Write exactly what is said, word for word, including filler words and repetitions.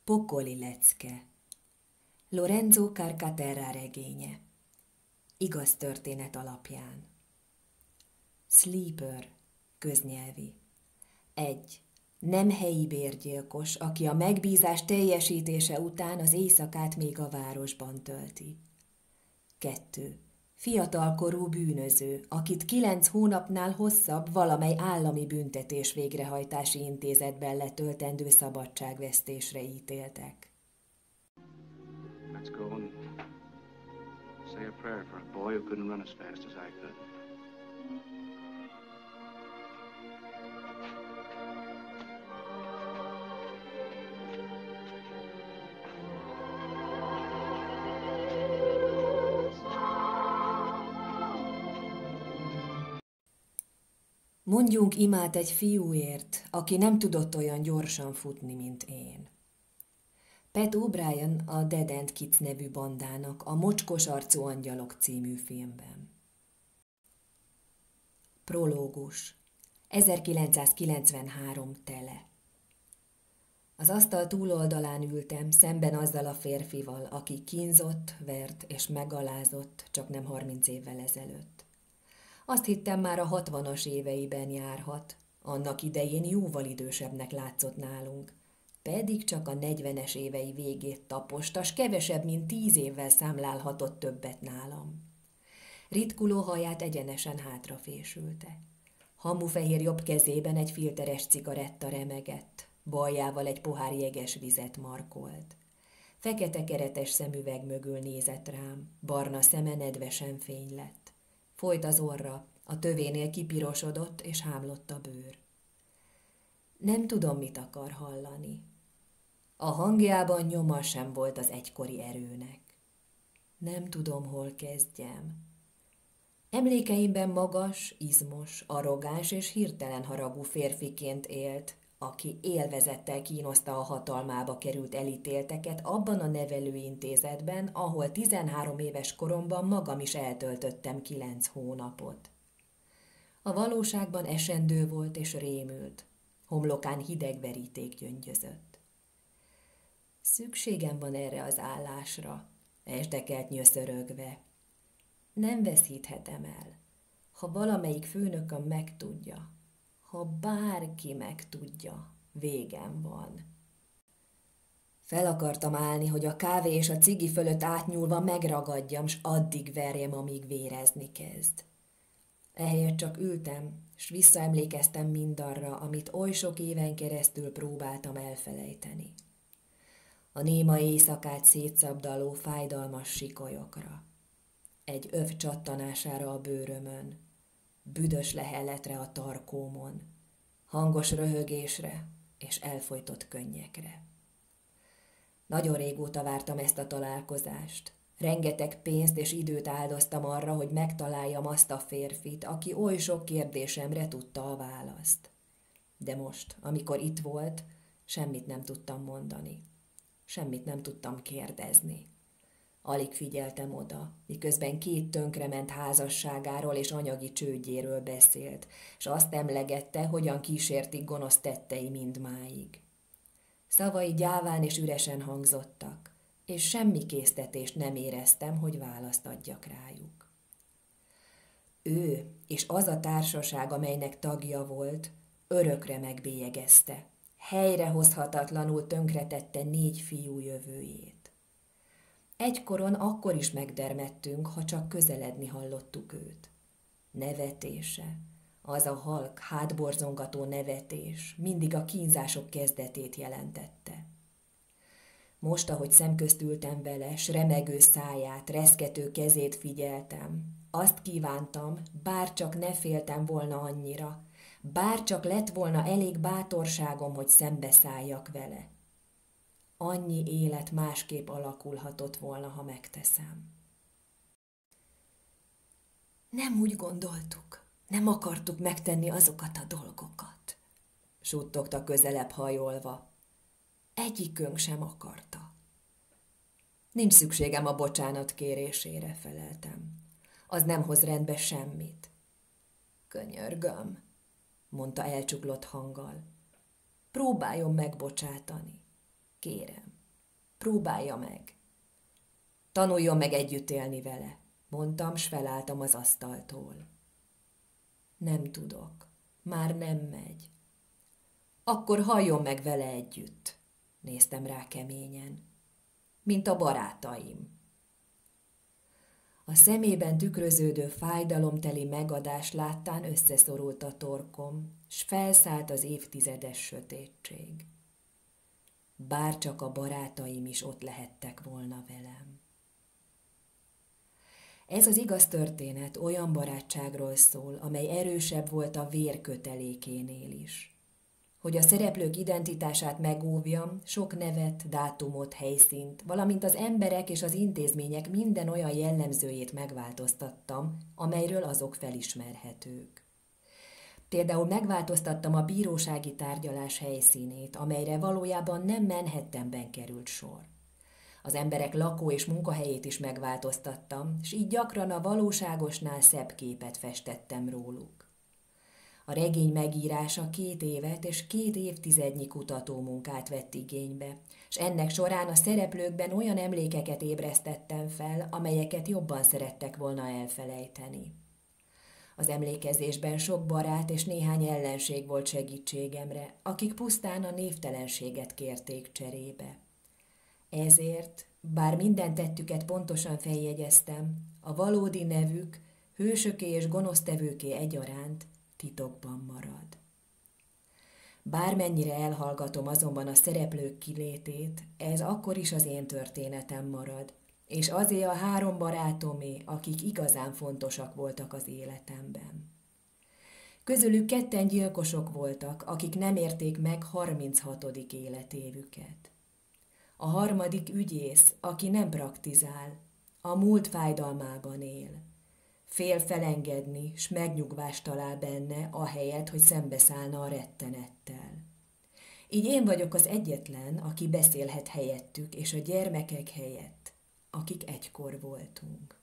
Pokoli lecke. Lorenzo Carcaterra regénye. Igaz történet alapján. Sleeper, köznyelvi. egy. Nem helyi bérgyilkos, aki a megbízás teljesítése után az éjszakát még a városban tölti. kettő. Fiatalkorú bűnöző, akit kilenc hónapnál hosszabb valamely állami büntetés végrehajtási intézetben letöltendő szabadságvesztésre ítéltek. Let's go and say a prayer for a boy who couldn't run as fast as I could. Mondjunk imát egy fiúért, aki nem tudott olyan gyorsan futni, mint én. Pat O'Brien a Dead End Kids nevű bandának a Mocskos arcú angyalok című filmben. Prológus. ezerkilencszázkilencvenhárom tele. Az asztal túloldalán ültem, szemben azzal a férfival, aki kínzott, vert és megalázott csak nem harminc évvel ezelőtt. Azt hittem, már a hatvanas éveiben járhat, annak idején jóval idősebbnek látszott nálunk, pedig csak a negyvenes évei végét taposta, s kevesebb, mint tíz évvel számlálhatott többet nálam. Ritkuló haját egyenesen hátrafésülte. Hamufehér jobb kezében egy filteres cigaretta remegett, baljával egy pohár jeges vizet markolt. Fekete keretes szemüveg mögül nézett rám, barna szeme nedvesen fény lett. Folyt az orra, a tövénél kipirosodott és hámlott a bőr. Nem tudom, mit akar hallani. A hangjában nyoma sem volt az egykori erőnek. Nem tudom, hol kezdjem. Emlékeimben magas, izmos, arrogáns és hirtelen haragú férfiként élt, aki élvezettel kínoszta a hatalmába került elítélteket abban a nevelőintézetben, ahol tizenhárom éves koromban magam is eltöltöttem kilenc hónapot. A valóságban esendő volt és rémült, homlokán hideg veríték gyöngyözött. Szükségem van erre az állásra, esdekelt nyöszörögve. Nem veszíthetem el, ha valamelyik főnököm megtudja. Ha bárki megtudja, végem van. Fel akartam állni, hogy a kávé és a cigi fölött átnyúlva megragadjam, s addig verjem, amíg vérezni kezd. Ehelyett csak ültem, s visszaemlékeztem mindarra, amit oly sok éven keresztül próbáltam elfelejteni. A néma éjszakát szétszabdaló fájdalmas sikolyokra, egy öv csattanására a bőrömön, büdös lehelletre a tarkómon, hangos röhögésre és elfojtott könnyekre. Nagyon régóta vártam ezt a találkozást. Rengeteg pénzt és időt áldoztam arra, hogy megtaláljam azt a férfit, aki oly sok kérdésemre tudta a választ. De most, amikor itt volt, semmit nem tudtam mondani. Semmit nem tudtam kérdezni. Alig figyeltem oda, miközben két tönkrement házasságáról és anyagi csődjéről beszélt, s azt emlegette, hogyan kísértik gonosz tettei mindmáig. Szavai gyáván és üresen hangzottak, és semmi késztetést nem éreztem, hogy választ adjak rájuk. Ő és az a társaság, amelynek tagja volt, örökre megbélyegezte, helyrehozhatatlanul tönkretette négy fiú jövőjét. Egykoron akkor is megdermedtünk, ha csak közeledni hallottuk őt. Nevetése, az a halk, hátborzongató nevetés mindig a kínzások kezdetét jelentette. Most, ahogy szemközt ültem vele, s remegő száját, reszkető kezét figyeltem, azt kívántam, bár csak ne féltem volna annyira, bár csak lett volna elég bátorságom, hogy szembeszálljak vele. Annyi élet másképp alakulhatott volna, ha megteszem. Nem úgy gondoltuk, nem akartuk megtenni azokat a dolgokat, suttogta közelebb hajolva. Egyikünk sem akarta. Nincs szükségem a bocsánat kérésére, feleltem. Az nem hoz rendbe semmit. Könyörgöm, mondta elcsuklott hanggal. Próbáljon megbocsátani. Kérem, Próbálja meg. Tanuljon meg együtt élni vele, mondtam, s felálltam az asztaltól. Nem tudok. Már nem megy. Akkor halljon meg vele együtt, néztem rá keményen. Mint a barátaim. A szemében tükröződő fájdalomteli megadás láttán összeszorult a torkom, s felszállt az évtizedes sötétség. Bárcsak a barátaim is ott lehettek volna velem. Ez az igaz történet olyan barátságról szól, amely erősebb volt a vér kötelékénél is. Hogy a szereplők identitását megóvjam, sok nevet, dátumot, helyszínt, valamint az emberek és az intézmények minden olyan jellemzőjét megváltoztattam, amelyről azok felismerhetők. Például megváltoztattam a bírósági tárgyalás helyszínét, amelyre valójában nem Manhattanben került sor. Az emberek lakó- és munkahelyét is megváltoztattam, s így gyakran a valóságosnál szebb képet festettem róluk. A regény megírása két évet és két évtizednyi kutatómunkát vett igénybe, s ennek során a szereplőkben olyan emlékeket ébresztettem fel, amelyeket jobban szerettek volna elfelejteni. Az emlékezésben sok barát és néhány ellenség volt segítségemre, akik pusztán a névtelenséget kérték cserébe. Ezért, bár minden tettüket pontosan feljegyeztem, a valódi nevük, hősöké és gonosztevőké egyaránt titokban marad. Bármennyire elhallgatom azonban a szereplők kilétét, ez akkor is az én történetem marad, és azé a három barátomé, akik igazán fontosak voltak az életemben. Közülük ketten gyilkosok voltak, akik nem érték meg harminchatodik életévüket. A harmadik ügyész, aki nem praktizál, a múlt fájdalmában él. Fél felengedni, s megnyugvást talál benne, ahelyett, hogy szembeszállna a rettenettel. Így én vagyok az egyetlen, aki beszélhet helyettük, és a gyermekek helyett, akik egykor voltunk.